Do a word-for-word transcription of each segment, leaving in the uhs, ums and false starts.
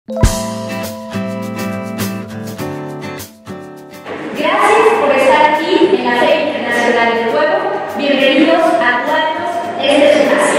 Gracias por estar aquí en la Feria Internacional del Huevo. Bienvenidos a Cuadros, este es su casa.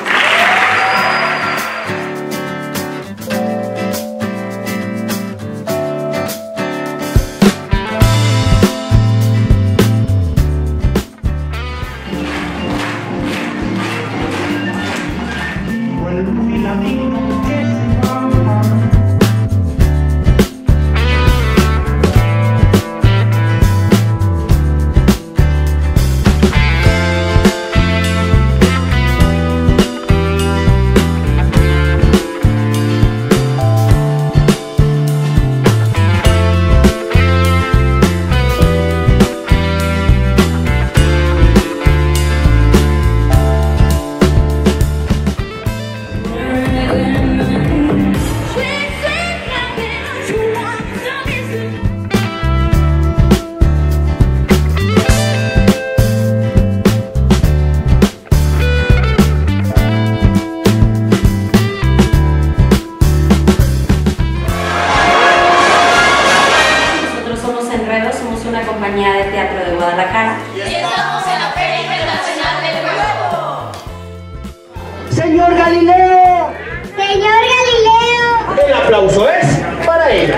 Somos una compañía de teatro de Guadalajara. Y estamos en la Feria Internacional del Huevo. ¡Señor Galileo! ¡Señor Galileo! El aplauso es para ellos.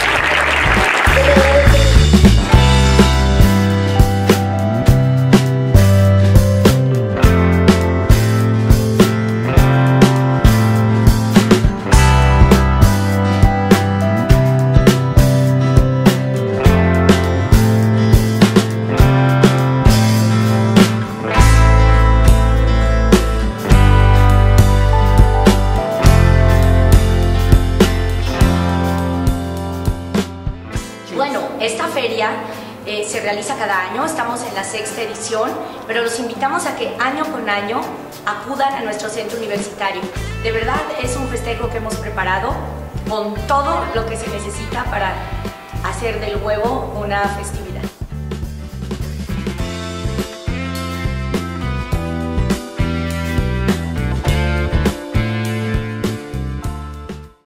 Bueno, esta feria eh, se realiza cada año, estamos en la sexta edición, pero los invitamos a que año con año acudan a nuestro centro universitario. De verdad es un festejo que hemos preparado con todo lo que se necesita para hacer del huevo una festividad